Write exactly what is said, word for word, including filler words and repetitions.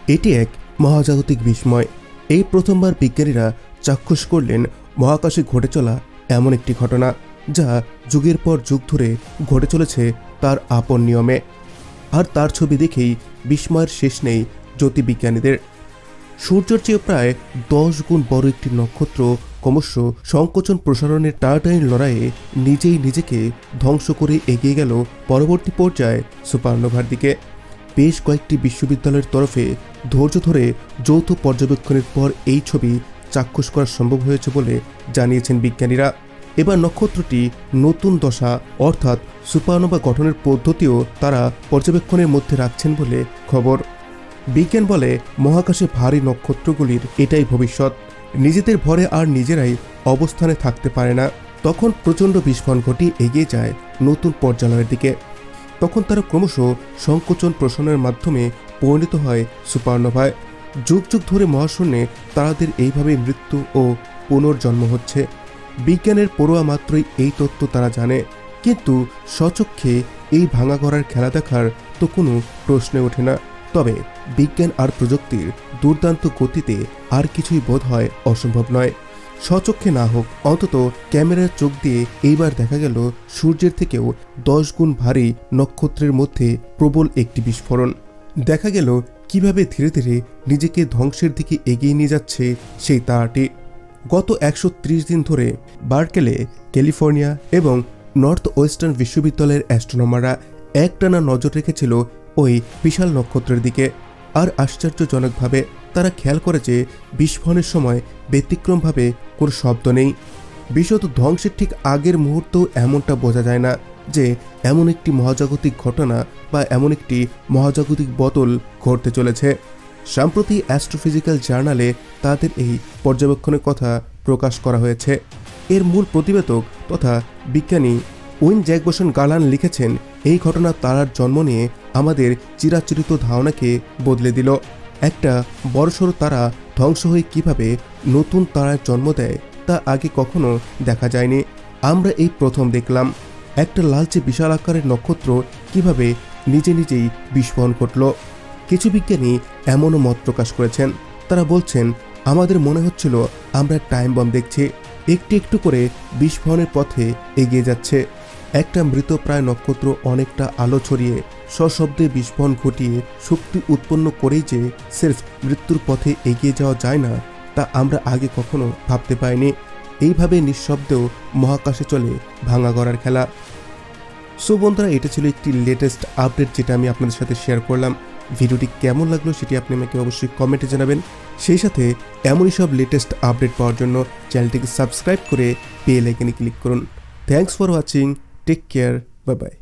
এটি এক মহাজাগতিক বিস্ময়। এই প্রথমবার বিজ্ঞানীরা চাক্ষুষ করলেন মহাকাশে ঘটে চলা এমন একটি ঘটনা যা যুগের পর যুগ ধরে ঘটে চলেছে তার আপন নিয়মে। আর তার ছবি দেখেই বিস্ময়ের শেষ নেই জ্যোতির্বিজ্ঞানীদের। সূর্যের চেয়ে প্রায় দশ গুণ বড় একটি নক্ষত্র ক্রমশ সংকোচন প্রসারণের টানাটানির লড়াইয়ে নিজেই নিজেকে ধ্বংস করে এগিয়ে গেল পরবর্তী পর্যায়ে সুপারনোভার দিকে। বেশ কয়েকটি বিশ্ববিদ্যালয়ের তরফে ধৈর্য ধরে যৌথ পর্যবেক্ষণের পর এই ছবি চাক্ষুষ করা সম্ভব হয়েছে বলে জানিয়েছেন বিজ্ঞানীরা। এবার নক্ষত্রটি নতুন দশা অর্থাৎ সুপারনোভা গঠনের পদ্ধতিও তারা পর্যবেক্ষণের মধ্যে রাখছেন বলে খবর। বিজ্ঞান বলে মহাকাশে ভারী নক্ষত্রগুলির এটাই ভবিষ্যৎ। নিজেদের ভরে আর নিজেরাই অবস্থানে থাকতে পারে না, তখন প্রচণ্ড বিস্ফোরণ ঘটিয়ে এগিয়ে যায় নতুন পর্যালয়ের দিকে। তখন তারা ক্রমশ সংকোচন প্রসারণের মাধ্যমে পরিণত হয় সুপারনোভায়। যুগ যুগ ধরে মহাশূন্যে তারাদের এইভাবে মৃত্যু ও পুনর্জন্ম হচ্ছে। বিজ্ঞানের পড়ুয়া মাত্রই এই তত্ত্ব তারা জানে, কিন্তু স্বচক্ষে এই ভাঙা গড়ার খেলা দেখার তো কোনো প্রশ্নে ওঠে না। তবে বিজ্ঞান আর প্রযুক্তির দুর্দান্ত গতিতে আর কিছুই বোধ হয় অসম্ভব নয়। স্বচক্ষে না হোক, অন্তত ক্যামেরার চোখ দিয়ে এইবার দেখা গেল সূর্যের থেকেও দশ গুণ ভারী নক্ষত্রের মধ্যে প্রবল একটি বিস্ফোরণ। দেখা গেল কিভাবে ধীরে ধীরে নিজেকে ধ্বংসের দিকে এগিয়ে নিয়ে যাচ্ছে সেই তারাটি। গত একশো ত্রিশ দিন ধরে বার্কেলে, ক্যালিফোর্নিয়া এবং নর্থ ওয়েস্টার্ন বিশ্ববিদ্যালয়ের অ্যাস্ট্রোনমাররা একটানা নজর রেখেছিল ওই বিশাল নক্ষত্রের দিকে। আর আশ্চর্যজনকভাবে তারা খেয়াল করে যে বিস্ফোরণের সময় ব্যতিক্রমভাবে কোনো শব্দ নেই। বিশদ ধ্বংসের ঠিক আগের মুহূর্তেও এমনটা বোঝা যায় না যে এমন একটি মহাজাগতিক ঘটনা বা এমন একটি মহাজাগতিক বদল ঘটতে চলেছে। সম্প্রতি অ্যাস্ট্রোফিজিক্যাল জার্নালে তাদের এই পর্যবেক্ষণের কথা প্রকাশ করা হয়েছে। এর মূল প্রতিবেদক তথা বিজ্ঞানী উইন জ্যাকবসন গার্ল্যান্ড লিখেছেন, এই ঘটনা তারার জন্ম নিয়ে আমাদের চিরাচরিত ধারণাকে বদলে দিল। একটা বড়সড় তারা ধ্বংস হয়ে কিভাবে নতুন তারার জন্ম দেয় তা আগে কখনো দেখা যায়নি। আমরা এই প্রথম দেখলাম একটা লালচে বিশাল আকারের নক্ষত্র কিভাবে নিজে নিজেই বিস্ফোরণ ঘটল। কিছু বিজ্ঞানী এমনও মত প্রকাশ করেছেন, তারা বলছেন আমাদের মনে হচ্ছিল আমরা টাইম বম দেখছি, একটু একটু করে বিস্ফোরণের পথে এগিয়ে যাচ্ছে। একটা মৃতপ্রায় নক্ষত্র অনেকটা আলো ছড়িয়ে সশব্দে বিস্ফোরণ ঘটিয়ে শক্তি উৎপন্ন করেই যে সির্ফ মৃত্যুর পথে এগিয়ে যাওয়া যায় না তা আমরা আগে কখনো ভাবতে পাইনি। এইভাবে নিঃশব্দেও মহাকাশে চলে ভাঙা গড়ার খেলা। সো বন্ধুরা, এটা ছিল একটি লেটেস্ট আপডেট যেটা আমি আপনাদের সাথে শেয়ার করলাম। ভিডিওটি কেমন লাগলো সেটি আপনি আমাকে অবশ্যই কমেন্টে জানাবেন। সেই সাথে এমনই সব লেটেস্ট আপডেট পাওয়ার জন্য চ্যানেলটিকে সাবস্ক্রাইব করে বেল আইকনে ক্লিক করুন। Thanks for watching, take care, bye by.